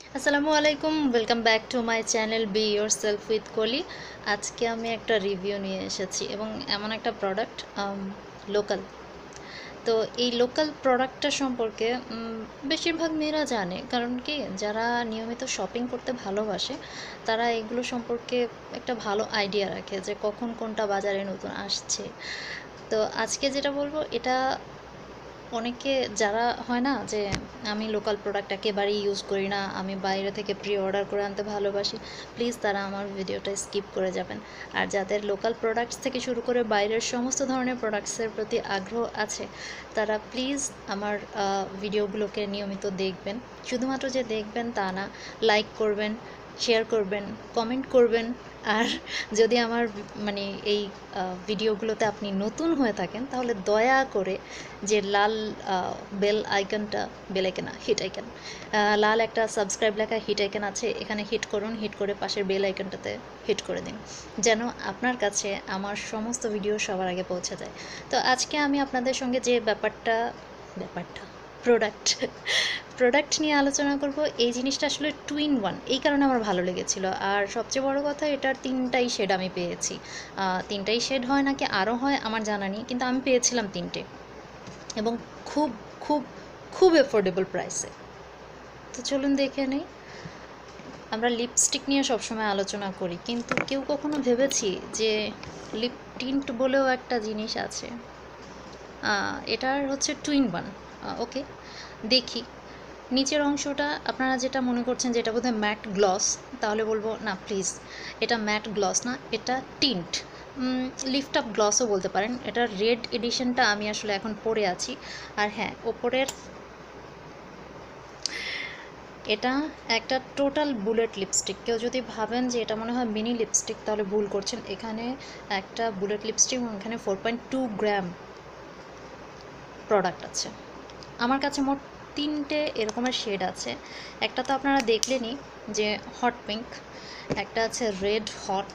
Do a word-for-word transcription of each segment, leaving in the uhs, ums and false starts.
আসসালামু আলাইকুম, welcome back to my channel be yourself with Koli. আজকে আমি একটা রিভিউ নিয়ে এসেছি এবং এমন একটা প্রোডাক্ট লোকাল। তো এই লোকাল প্রোডাক্টটা সম্পর্কে উম, বেশিরভাগ মেয়েরা জানে, কারণ কি যারা নিয়মিত শপিং করতে ভালোবাসে তারা এগুলো সম্পর্কে একটা ভালো আইডিয়া রাখে যে কখন কোনটা বাজারে নতুন আসছে। তো আজকে যেটা বলবো এটা অনেকে যারা হয় না যে আমি লোকাল প্রোডাক্ট একেবারেই ইউজ করি না, আমি বাইরে থেকে প্রি অর্ডার করে আনতে ভালোবাসি, প্লিজ তারা আমার ভিডিওটা স্কিপ করে যাবেন। আর যাদের লোকাল প্রোডাক্টস থেকে শুরু করে বাইরের সমস্ত ধরনের প্রোডাক্টসের প্রতি আগ্রহ আছে তারা প্লিজ আমার ভিডিওগুলোকে নিয়মিত দেখবেন। শুধুমাত্র যে দেখবেন তা না, লাইক করবেন, শেয়ার করবেন, কমেন্ট করবেন। আর যদি আমার মানে এই ভিডিওগুলোতে আপনি নতুন হয়ে থাকেন তাহলে দয়া করে যে লাল বেল আইকনটা, বেল আইকন না, হিট আইকন, লাল একটা সাবস্ক্রাইব লেখা হিট আইকন আছে, এখানে হিট করুন। হিট করে পাশের বেল আইকনটাতে হিট করে দিন যেন আপনার কাছে আমার সমস্ত ভিডিও সবার আগে পৌঁছে যায়। তো আজকে আমি আপনাদের সঙ্গে যে ব্যাপারটা ব্যাপারটা প্রোডাক্ট প্রোডাক্ট নিয়ে আলোচনা করব, এই জিনিসটা আসলে টু ইন ওয়ান, এই কারণে আমার ভালো লেগেছিল। আর সবচেয়ে বড় কথা, এটার তিনটাই শেড আমি পেয়েছি। তিনটাই শেড হয় নাকি আরও হয় আমার জানা নেই, কিন্তু আমি পেয়েছিলাম তিনটে এবং খুব খুব খুব এফোর্ডেবল প্রাইসে। তো চলুন দেখে নেই। আমরা লিপস্টিক নিয়ে সবসময় আলোচনা করি, কিন্তু কেউ কখনো ভেবেছি যে লিপ টিন্ট বলেও একটা জিনিস আছে। এটার হচ্ছে টু ইন ওয়ান। ওকে, দেখি নিচের অংশটা। আপনারা যেটা মনে করছেন যে এটা বোধহয় ম্যাট গ্লস, তাহলে বলবো না প্লিজ, এটা ম্যাট গ্লস না, এটা টিন্ট, লিফট আপ গ্লসও বলতে পারেন। এটার রেড এডিশনটা আমি আসলে এখন পরে আছি। আর হ্যাঁ, ওপরের এটা একটা টোটাল বুলেট লিপস্টিক। কেউ যদি ভাবেন যে এটা মনে হয় মিনি লিপস্টিক তাহলে ভুল করছেন। এখানে একটা বুলেট লিপস্টিক এবং এখানে four point two gram product আছে। আমার কাছে মোট তিনটে এরকমের শেড আছে। একটা তো আপনারা দেখলেনই যে হট পিঙ্ক, একটা আছে রেড হট,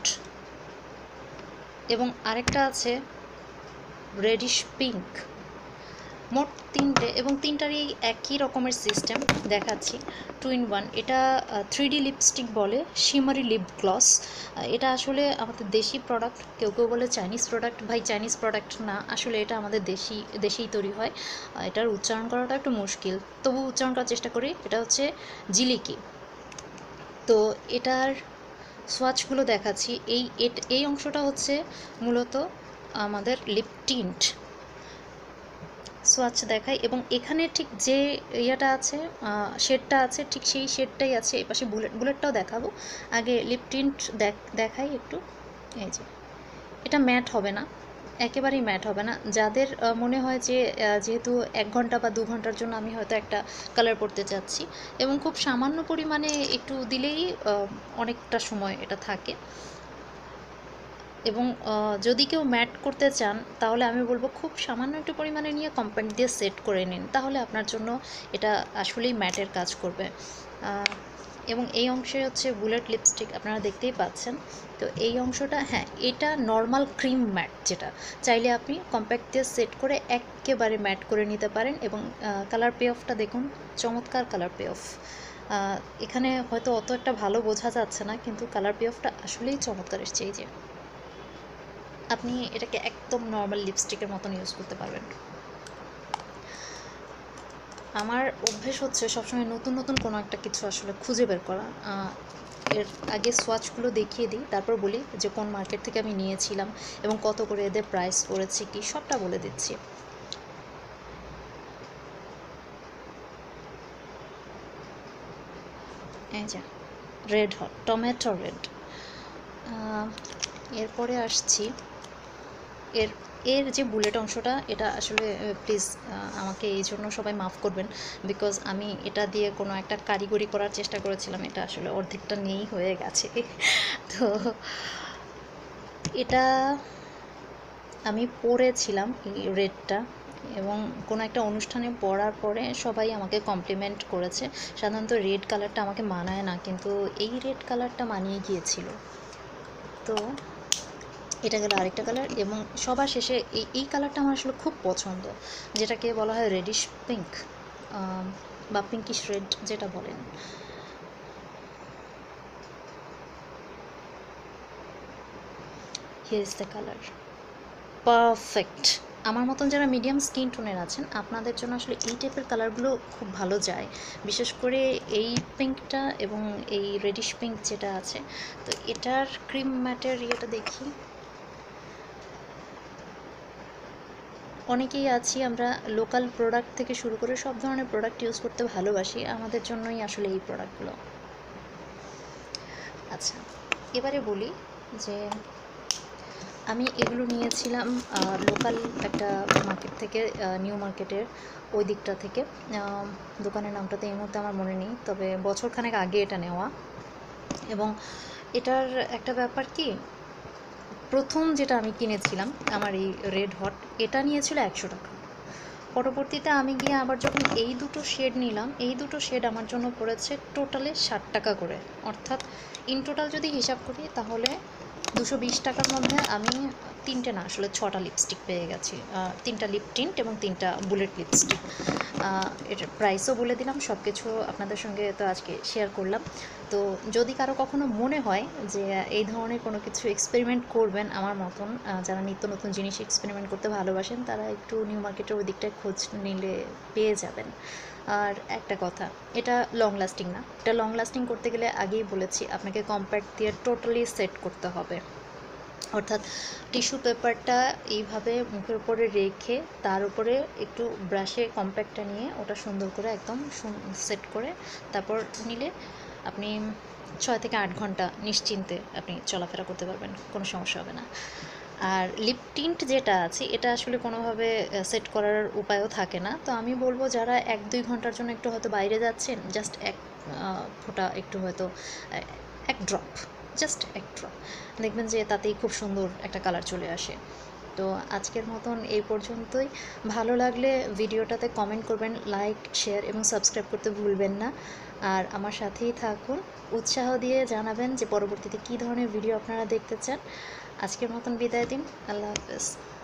এবং আরেকটা আছে রেডিশ পিঙ্ক। মোট তিনটে, এবং তিনটারই একই রকমের সিস্টেম দেখাচ্ছি, টু ইন ওয়ান। এটা থ্রি ডি লিপস্টিক বলে, শিমারি লিপ গ্লস। এটা আসলে আমাদের দেশি প্রোডাক্ট। কেউ কেউ বলে চাইনিজ প্রোডাক্ট। ভাই, চাইনিজ প্রোডাক্ট না, আসলে এটা আমাদের দেশি দেশেই তৈরি হয়। এটার উচ্চারণ করাটা একটু মুশকিল, তবু উচ্চারণ করার চেষ্টা করি। এটা হচ্ছে জিলিকি। তো এটার সোয়াচগুলো দেখাচ্ছি। এই এই অংশটা হচ্ছে মূলত আমাদের লিপ টিন্ট। সোয়াচ দেখাই, এবং এখানে ঠিক যে ইয়েটা আছে, শেডটা আছে, ঠিক সেই শেডটাই আছে এপাশে। বুলেট বুলেটটাও দেখাবো। আগে লিপ টিন্ট দেখাই একটু। এই যে এটা ম্যাট হবে না, একেবারেই ম্যাট হবে না। যাদের মনে হয় যে যেহেতু এক ঘন্টা বা দু ঘন্টার জন্য আমি হয়তো একটা কালার করতে চাচ্ছি এবং খুব সামান্য পরিমাণে একটু দিলেই অনেকটা সময় এটা থাকে, এবং যদি কেউ ম্যাট করতে চান তাহলে আমি বলবো খুব সামান্য একটু পরিমাণে নিয়ে কম্প্যাক্ট দিয়ে সেট করে নিন, তাহলে আপনার জন্য এটা আসলেই ম্যাটের কাজ করবে। এবং এই অংশে হচ্ছে বুলেট লিপস্টিক, আপনারা দেখতেই পাচ্ছেন। তো এই অংশটা, হ্যাঁ, এটা নর্মাল ক্রিম ম্যাট, যেটা চাইলে আপনি কম্প্যাক্ট দিয়ে সেট করে একেবারে ম্যাট করে নিতে পারেন। এবং কালার পে অফটা দেখুন, চমৎকার কালার পে অফ। এখানে হয়তো অত একটা ভালো বোঝা যাচ্ছে না, কিন্তু কালার পে অফটা আসলেই চমৎকার এসছে। এই যে আপনি এটাকে একদম নর্মাল লিপস্টিকের মতন ইউজ করতে পারবেন। আমার অভ্যেস হচ্ছে সবসময় নতুন নতুন কোনো একটা কিছু আসলে খুঁজে বের করা। এর আগে সোয়াচগুলো দেখিয়ে দিই, তারপর বলি যে কোন মার্কেট থেকে আমি নিয়েছিলাম এবং কত করে এদের প্রাইস পড়েছে, কি সবটা বলে দিচ্ছি। এই যে রেড হট, টমেটো রেড। এরপরে আসছি, এর এর যে বুলেট অংশটা, এটা আসলে প্লিজ আমাকে এই জন্য সবাই মাফ করবেন, বিকজ আমি এটা দিয়ে কোনো একটা কারিগরি করার চেষ্টা করেছিলাম, এটা আসলে অর্ধেকটা নিয়েই হয়ে গেছে। তো এটা আমি পরেছিলাম এই রেডটা, এবং কোনো একটা অনুষ্ঠানে পরার পরে সবাই আমাকে কমপ্লিমেন্ট করেছে। সাধারণত রেড কালারটা আমাকে মানায় না, কিন্তু এই রেড কালারটা মানিয়ে গিয়েছিল। তো এটা গেল আরেকটা কালার, এবং সবার শেষে এই এই কালারটা আমার আসলে খুব পছন্দ, যেটাকে বলা হয় রেডিশ পিঙ্ক বা পিঙ্কিশ রেড যেটা বলেন। Here is the colour, perfect. আমার মতন যারা মিডিয়াম স্কিন টোনের আছেন আপনাদের জন্য আসলে এই টাইপের কালারগুলো খুব ভালো যায়, বিশেষ করে এই পিঙ্কটা এবং এই রেডিশ পিঙ্ক যেটা আছে। তো এটার ক্রিম ম্যাটের ইয়েটা দেখি। অনেকেই আছি আমরা লোকাল প্রোডাক্ট থেকে শুরু করে সব ধরনের প্রোডাক্ট ইউজ করতে ভালোবাসি, আমাদের জন্যই আসলে এই প্রোডাক্টগুলো। আচ্ছা, এবারে বলি যে আমি এগুলো নিয়েছিলাম লোকাল একটা মার্কেট থেকে, নিউ মার্কেটের ওই দিকটা থেকে। দোকানের নামটা তো এই মুহূর্তে আমার মনে নেই, তবে বছরখানেক আগে এটা নেওয়া। এবং এটার একটা ব্যাপার কি, প্রথম যেটা আমি কিনেছিলাম আমার এই রেড হট, এটা নিয়েছিল একশো টাকা। পরবর্তীতে আমি গিয়ে আবার যখন এই দুটো শেড নিলাম, এই দুটো শেড আমার জন্য পড়েছে টোটালে ষাট টাকা করে। অর্থাৎ ইন টোটাল যদি হিসাব করি তাহলে দুশো বিশ টাকার মধ্যে আমি তিনটে না আসলে ছটা লিপস্টিক পেয়ে গেছি, তিনটা লিপ টিন্ট এবং তিনটা বুলেট লিপস্টিক। এটার প্রাইসও বলে দিলাম, সব কিছু আপনাদের সঙ্গে তো আজকে শেয়ার করলাম। তো যদি কারো কখনো মনে হয় যে এই ধরনের কোনো কিছু এক্সপেরিমেন্ট করবেন আমার মতন, যারা নিত্য নতুন জিনিস এক্সপেরিমেন্ট করতে ভালোবাসেন তারা একটু নিউ মার্কেটের ওই দিকটায় খোঁজ নিলে পেয়ে যাবেন। আর একটা কথা, এটা লং লাস্টিং না। এটা লং লাস্টিং করতে গেলে আগেই বলেছি আপনাকে কম্প্যাক্ট দিয়ে টোটালি সেট করতে হবে। অর্থাৎ টিস্যু পেপারটা এইভাবে মুখের উপরে রেখে তার উপরে একটু ব্রাশে কম্প্যাক্টটা নিয়ে ওটা সুন্দর করে একদম সেট করে তারপর নিলে আপনি ছয় থেকে আট ঘন্টা নিশ্চিন্তে আপনি চলাফেরা করতে পারবেন, কোনো সমস্যা হবে না। আর লিপ টিন্ট যেটা আছে এটা আসলে কোনোভাবে সেট করার উপায়ও থাকে না। তো আমি বলবো যারা এক দুই ঘন্টার জন্য একটু হয়তো বাইরে যাচ্ছেন, জাস্ট এক ফোঁটা একটু হয়তো এক ড্রপ, জাস্ট এক ড্রপ দেখবেন যে তাতেই খুব সুন্দর একটা কালার চলে আসে। তো আজকের মতন এই পর্যন্তই। ভালো লাগলে ভিডিওটাতে কমেন্ট করবেন, লাইক, শেয়ার এবং সাবস্ক্রাইব করতে ভুলবেন না। আর আমার সাথেই থাকুন, উৎসাহ দিয়ে জানাবেন যে পরবর্তীতে কী ধরনের ভিডিও আপনারা দেখতে চান। আজকের মতন বিদায় দিন, আল্লাহ হাফেজ।